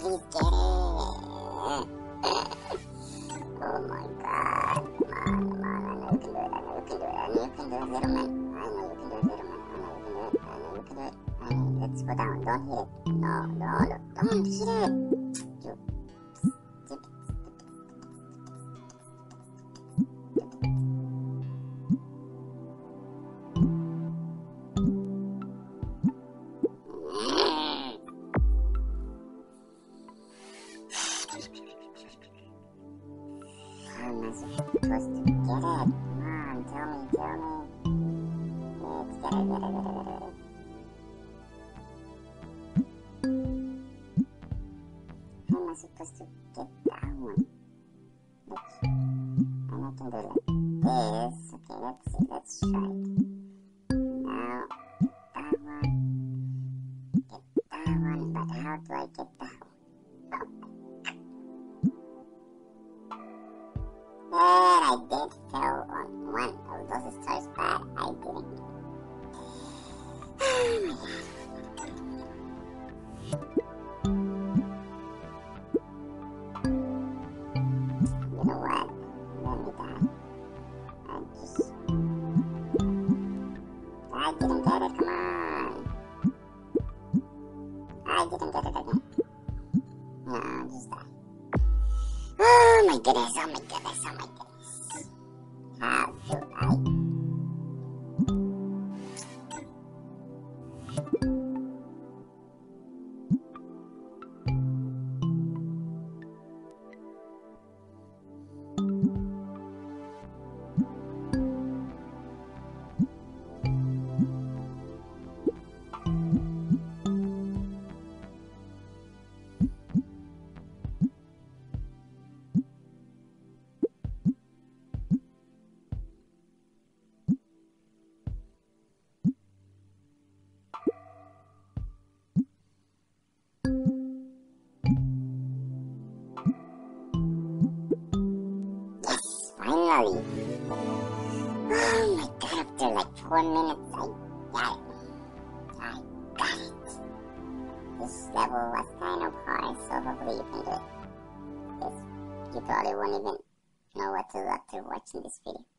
Please get it. Oh my god. Come on. I know you can do it. I know you can do it. I know you can do it, little man. I know you can do it, little man. I know you can do it. I know you can do it. Let's go down. Don't hit it. No, don't hit it. You stupid. How am I supposed to get it? Come on, tell me. Let's get it. How am I supposed to get that one? Look, and I can do like this. Okay, let's try it. Now, get that one, but how do I get that one? And I did fail on one of those stars, but I didn't. You know what? Let me die. I didn't get it, come on. I didn't get it again. No, just die. Oh my goodness. How do I? Finally! Oh my god, after like 4 minutes, I got it. This level was kind of hard, so hopefully you can do it. Yes, you probably won't even know what to do after watching this video.